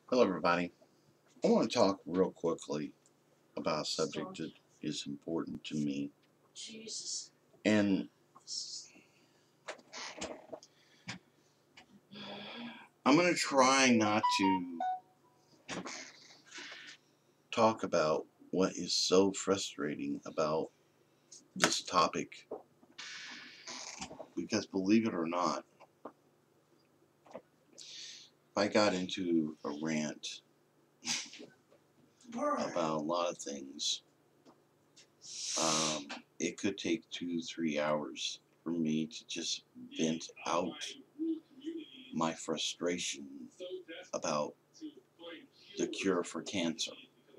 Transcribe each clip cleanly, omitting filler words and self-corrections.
Hello, everybody. I want to talk real quickly about a subject that is important to me. And I'm going to try not to talk about what is so frustrating about this topic. Because believe it or not, if I got into a rant about a lot of things, it could take 2-3 hours for me to just vent out my frustration about the cure for cancer.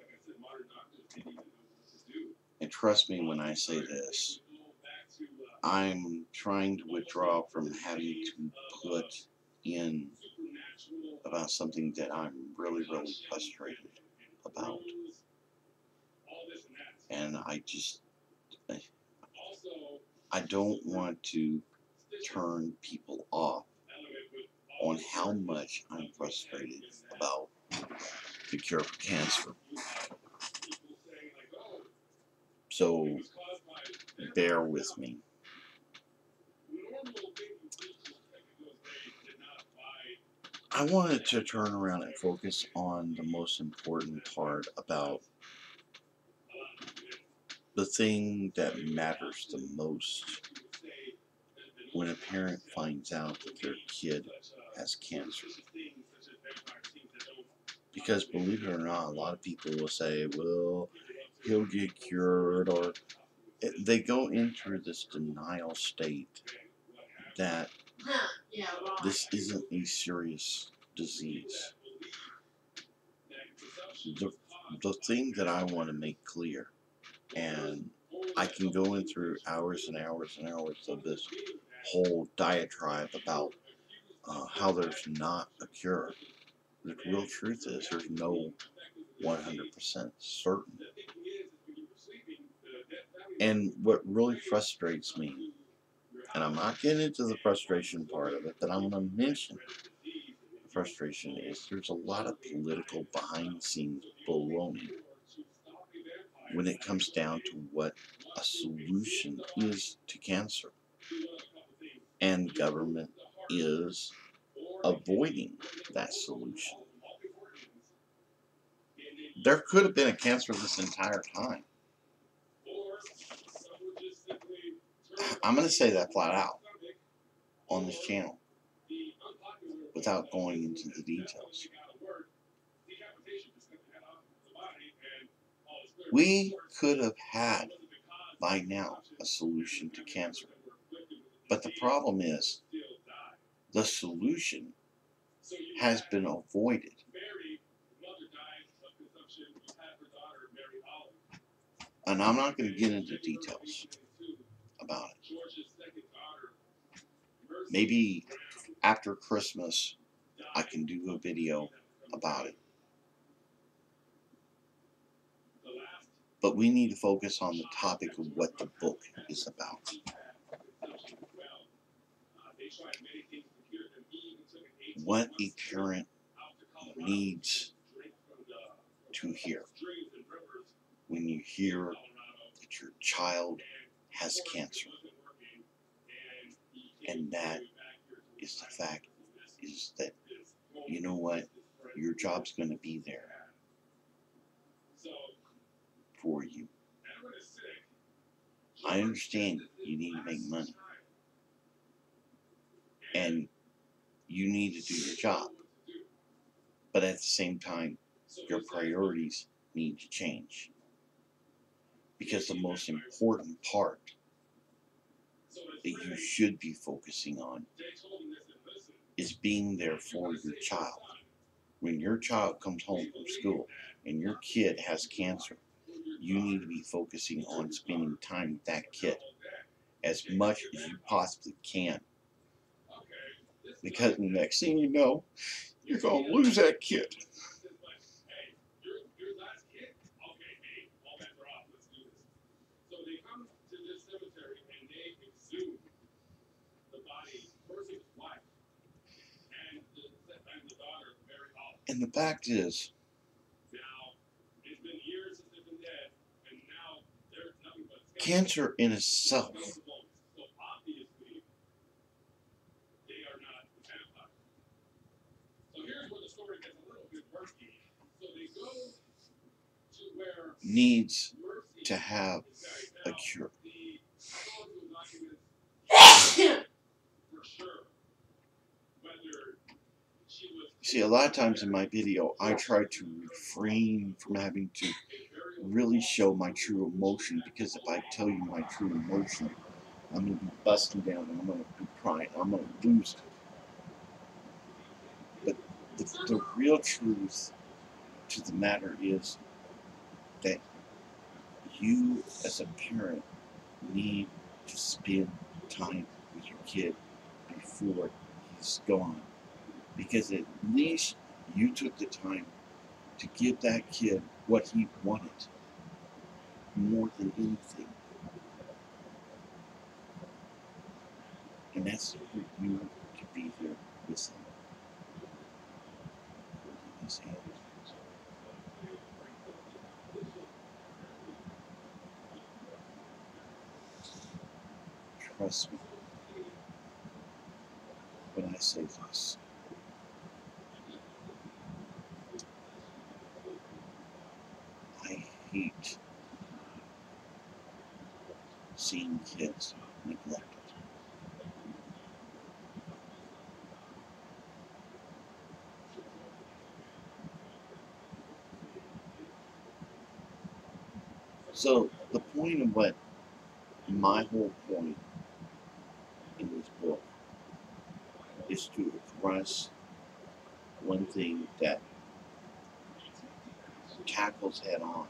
And trust me when I say this, I'm trying to withdraw from having to put in about something that I'm really frustrated about. And I don't want to turn people off on how much I'm frustrated about the cure for cancer. So bear with me. I wanted to turn around and focus on the most important part about the thing that matters the most when a parent finds out that their kid has cancer. Because believe it or not, a lot of people will say, well, he'll get cured, or they go into this denial state that this isn't a serious disease. The thing that I want to make clear, and I can go in through hours and hours and hours of this whole diatribe about how there's not a cure. The real truth is there's no 100% certain. And what really frustrates me, and I'm not getting into the frustration part of it, but I'm going to mention the frustration is there's a lot of political behind the scenes baloney when it comes down to what a solution is to cancer. And government is avoiding that solution. There could have been a cancer this entire time. I'm going to say that flat out on this channel without going into the details. We could have had by now a solution to cancer. But the problem is the solution has been avoided. And I'm not going to get into details about it. Maybe after Christmas I can do a video about it. But we need to focus on the topic of what the book is about. What a parent needs to hear when you hear that your child has cancer. And that is the fact, is that, you know what, your job's going to be there for you. I understand you need to make money. And you need to do your job. But at the same time, your priorities need to change. Because the most important part that you should be focusing on is being there for your child. When your child comes home from school and your kid has cancer, you need to be focusing on spending time with that kid as much as you possibly can. Because the next thing you know, you're going to lose that kid. And the fact is, cancer in itself needs to have a cure. See, a lot of times in my video, I try to refrain from having to really show my true emotion, because if I tell you my true emotion, I'm going to be busting down and I'm going to be crying. I'm going to lose it. But the real truth to the matter is that you, as a parent, need to spend time with your kid before he's gone. Because at least you took the time to give that kid what he wanted more than anything. And that's for you to be there with him. His hand. Trust me when I say this. I hate seeing kids neglected. So the point of what my whole point in this book is to address one thing that tackles head on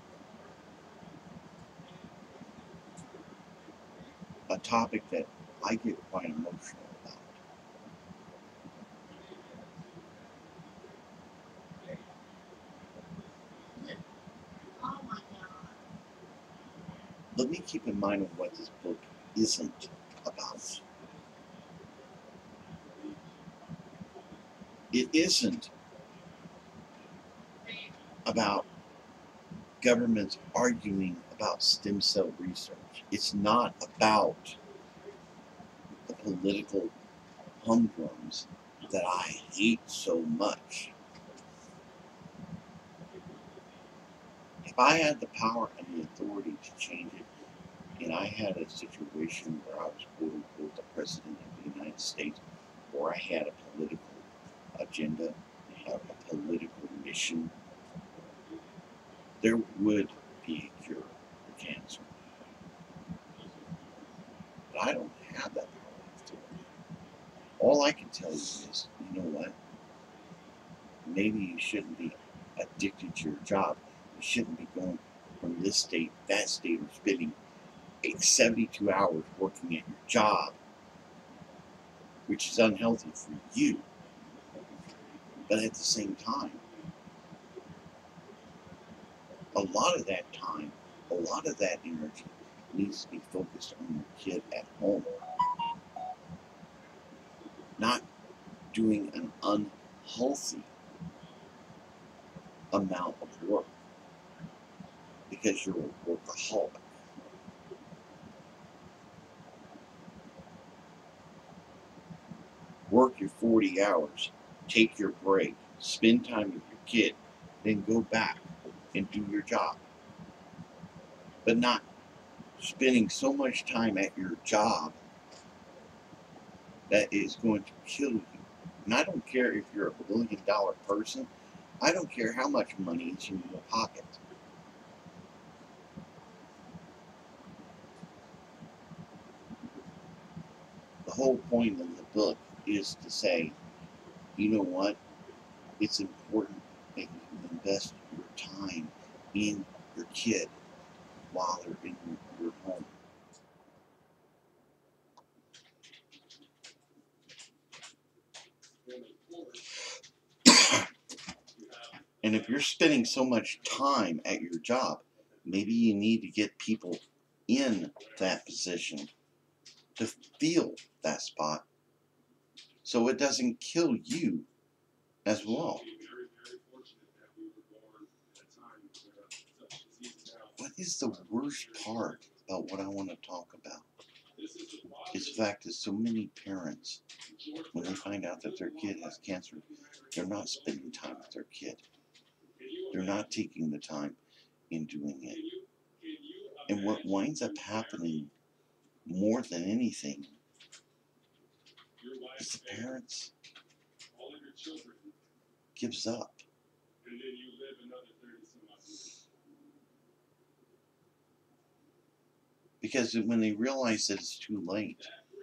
a topic that I get quite emotional about. Let me keep in mind what this book isn't about. It isn't about governments arguing about stem cell research. It's not about the political humdrums that I hate so much. If I had the power and the authority to change it, and I had a situation where I was quote unquote the president of the United States, or I had a political agenda, have a political mission, there would be a cure for cancer. But I don't have that power and authority. All I can tell you is, you know what? Maybe you shouldn't be addicted to your job. You shouldn't be going from this state, that state, or spending 72 hours working at your job, which is unhealthy for you. But at the same time, a lot of that time, a lot of that energy needs to be focused on your kid at home, not doing an unhealthy amount of work because you're a workaholic. Work your 40 hours, take your break, spend time with your kid, then go back and do your job. But not spending so much time at your job that is going to kill you. And I don't care if you're a $1 billion person. I don't care how much money is in your pocket. The whole point of the book is to say, you know what? It's important that you invest your time in your kid while they're in your home. And if you're spending so much time at your job, maybe you need to get people in that position to fill that spot so it doesn't kill you as well. is the worst part about what I want to talk about? Is the fact that so many parents, when they find out that their kid has cancer, they're not spending time with their kid. They're not taking the time in doing it. And what winds up happening more than anything is the parents gives up. Because when they realize that it's too late,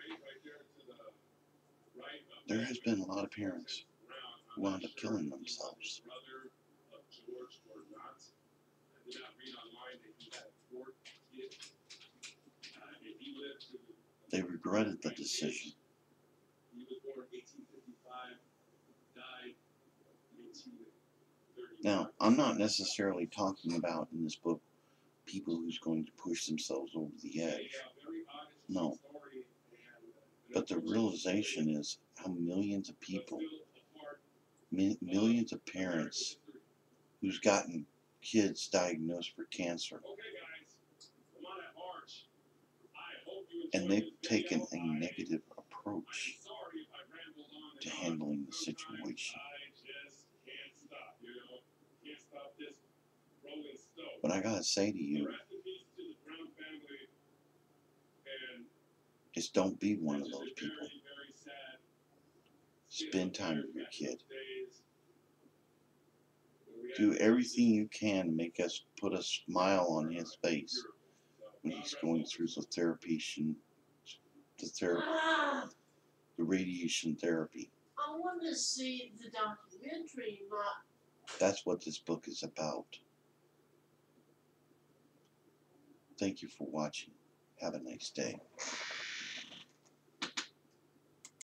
there has been a lot of parents who wound up killing themselves. They regretted the decision. Now, I'm not necessarily talking about in this book people who's going to push themselves over the edge. No. But the realization is how millions of people, millions of parents who's gotten kids diagnosed for cancer, and they've taken a negative approach to handling the situation. What I gotta say to you is don't be one of those people. Spend time with your kid. Do everything you can to make us put a smile on his face when he's going through the radiation therapy. I want to see the documentary, but that's what this book is about. Thank you for watching. Have a nice day.